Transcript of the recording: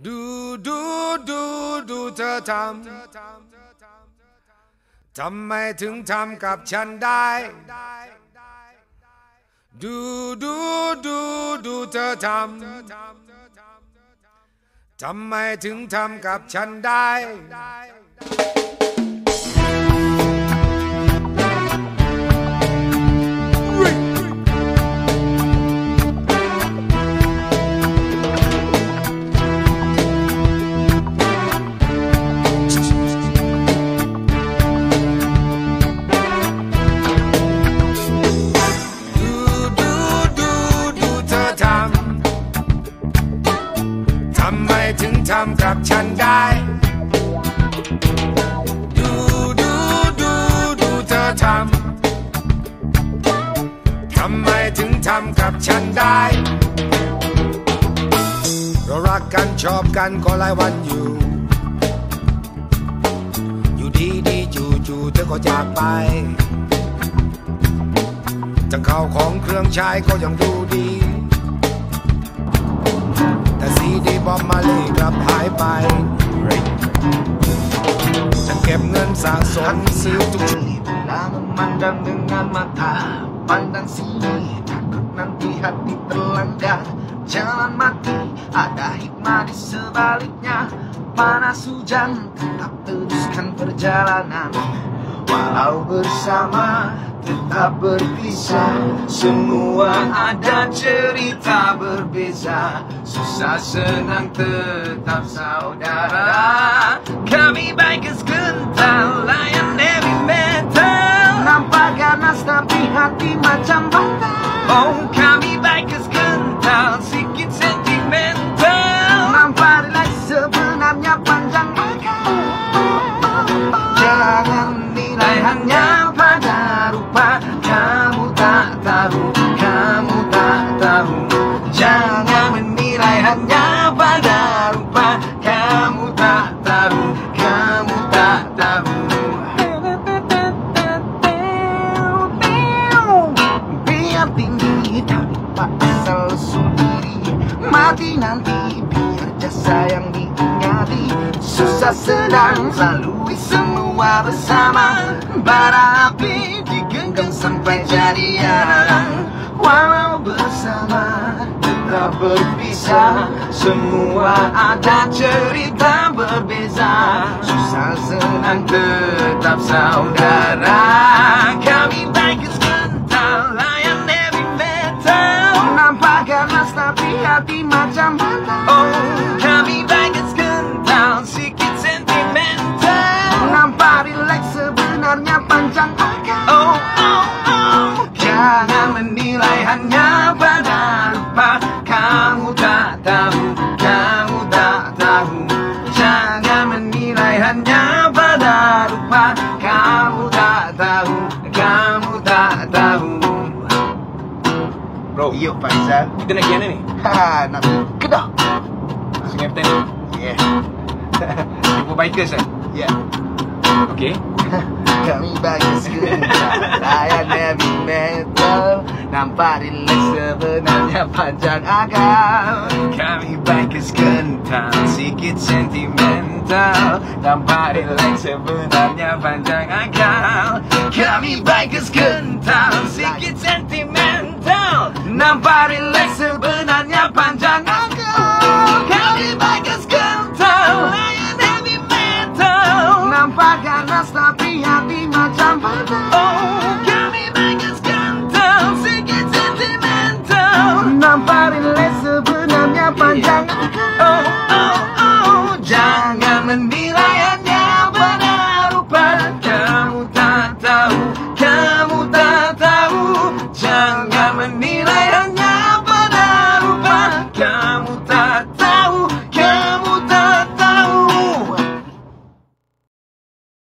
ดูเธอทำไมถึงทำกับฉันได้ดูเธอทำไมถึงทำกับฉันได้ทำกับฉันได้ดูเธอทำไมถึงทำกับฉันได้เรารักกันชอบกันก็หลายวันอยู่ดีจู่เธอก็จากไปทั้งข้าวของเครื่องใช้ก็ยังดูดีแต่ซีดีบอมมาเลยกลับหายไปฉันเก็บเงินสะสมซื้อทุก memandang dengan mata pandang sini takut nanti hati terlanggar jalan mati ada hikmah di sebaliknya panas hujan tetap teruskan perjalanan walau bersama tetap berpisah semua ada cerita berbeza susah senang tetap saudara kami bikers kental layan heavy metal nampak ganas tapi hati macam bata oh kami bikers kental sikit sentimental nampak relax sebenarnya panjang mata jangan nilai hanya pada rupa kamu tak tahu jangan menilai hanya pada rupa kamu tak tahu biar tinggi tanpa asal sendiri mati nanti biar jasa yang diingati susah senang lalui semua bersama bara api digenggam sampai jadian walau bersama tetap berpisah semua ada cerita berbeza susah senang tetap saudara kami bikers kental layan heavy metal nampak ganas tapi hati macam bata oh kami bikers kental sikit sentimental nampak relax sebenarnya panjang akal oh jangan menilai hanya pada rupa kamu tak tahu jangan menilai hanya pada rupa kamu tak tahu bro yuk Pak Izal kita nak pergi mana ni? Nak Kedah Sungai Petani yeah jumpa bikers kan? yeah okay kami bikers kental layan heavy metal nampak relax sebenarnya panjang akal kami bikers kental sikit sentimental nampak relax sebenarnya panjang akal kami bikers kental sikit sentimental nampak relax sebenarnya panjang akal